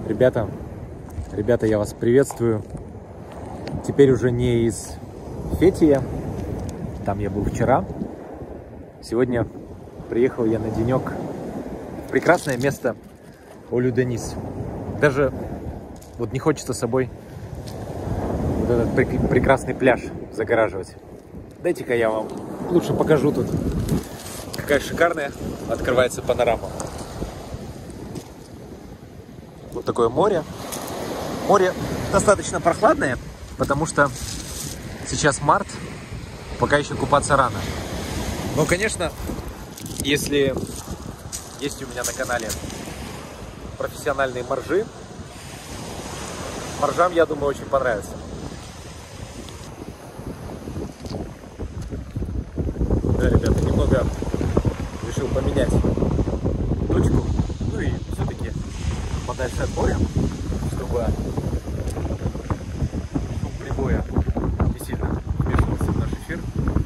Ребята, я вас приветствую. Теперь уже не из Фетия, там я был вчера. Сегодня приехал я на денек в прекрасное место Олю-Денис. Даже вот не хочется с собой вот этот прекрасный пляж загораживать. Дайте-ка я вам лучше покажу тут, какая шикарная открывается панорама. Вот такое море. Море достаточно прохладное, потому что сейчас март, пока еще купаться рано. Но, конечно, если есть у меня на канале профессиональные моржи, моржам, я думаю, очень понравится. Да, ребята, немного решил поменять точку, ну и все-таки подальше от моря, чтобы шум прибоя не сильно вмешивался в наш эфир.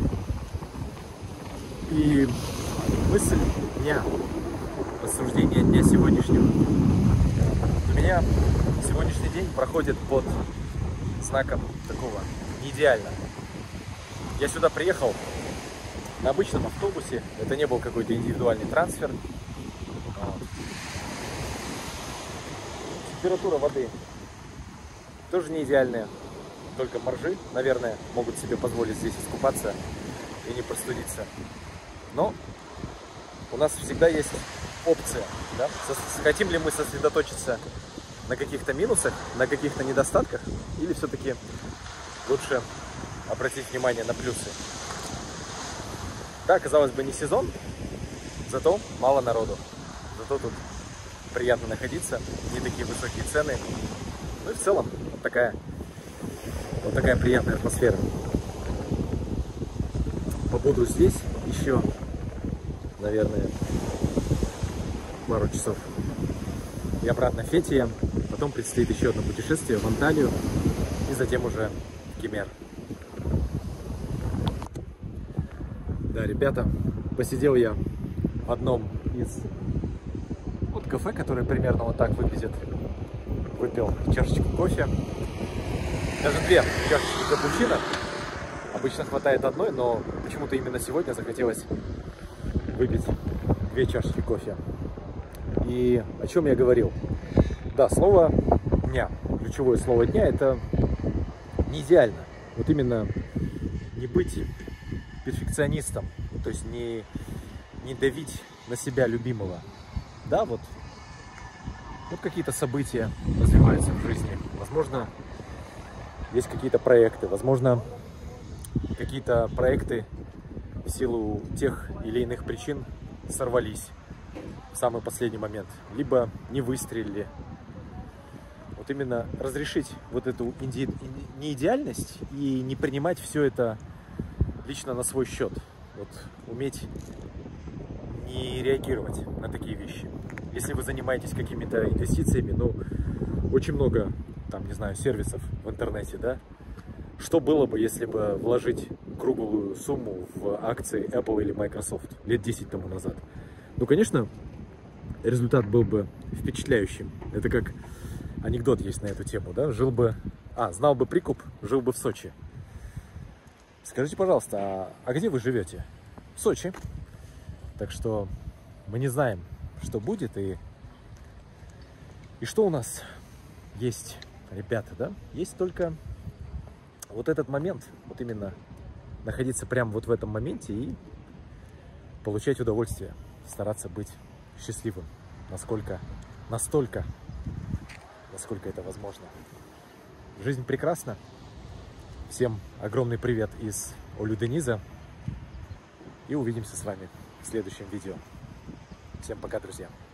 И мысль дня, рассуждение дня сегодняшнего. У меня сегодняшний день проходит под знаком такого не идеально. Я сюда приехал на обычном автобусе, это не был какой-то индивидуальный трансфер. Температура воды тоже не идеальная, только моржи, наверное, могут себе позволить здесь искупаться и не простудиться. Но у нас всегда есть опция, да? Хотим ли мы сосредоточиться на каких-то минусах, на каких-то недостатках, или все-таки лучше обратить внимание на плюсы. Да, казалось бы, не сезон, зато мало народу. Зато тут приятно находиться, не такие высокие цены. Ну и в целом вот такая приятная атмосфера. Побуду здесь еще, наверное, пару часов. И обратно в Фетия. Потом предстоит еще одно путешествие в Анталию и затем уже в Кемер. Да, ребята, посидел я в одном из кафе, которое примерно вот так выглядит. Выпил чашечку кофе. Даже две чашечки капучино. Обычно хватает одной, но почему-то именно сегодня захотелось выпить две чашечки кофе. И о чем я говорил? Да, слово дня. Ключевое слово дня — это не идеально. Вот именно не быть перфекционистом, то есть не давить на себя любимого. Да, вот какие-то события развиваются в жизни. Возможно, есть какие-то проекты. Возможно, какие-то проекты в силу тех или иных причин сорвались в самый последний момент. Либо не выстрелили. Вот именно разрешить вот эту неидеальность и не принимать все это лично на свой счет. Вот уметь не реагировать на такие вещи. Если вы занимаетесь какими-то инвестициями, ну, очень много, там, не знаю, сервисов в интернете, да? Что было бы, если бы вложить круглую сумму в акции Apple или Microsoft лет 10 тому назад? Ну, конечно, результат был бы впечатляющим. Это как анекдот есть на эту тему, да? Знал бы прикуп, жил бы в Сочи. Скажите, пожалуйста, а где вы живете? В Сочи. Так что мы не знаем, что будет и что у нас есть, ребята, да? Есть только вот этот момент, вот именно находиться прямо вот в этом моменте и получать удовольствие, стараться быть счастливым, насколько это возможно. Жизнь прекрасна. Всем огромный привет из Олю-Дениза. И увидимся с вами в следующем видео. Всем пока, друзья.